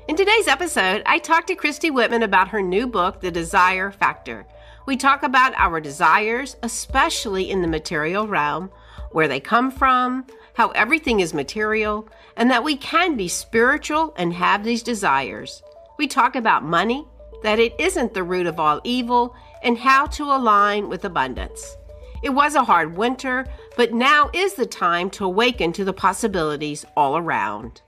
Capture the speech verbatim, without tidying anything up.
In today's episode, I talked to Christy Whitman about her new book, The Desire Factor. We talk about our desires, especially in the material realm, where they come from, how everything is material, and that we can be spiritual and have these desires. We talk about money, that it isn't the root of all evil, and how to align with abundance. It was a hard winter, but now is the time to awaken to the possibilities all around.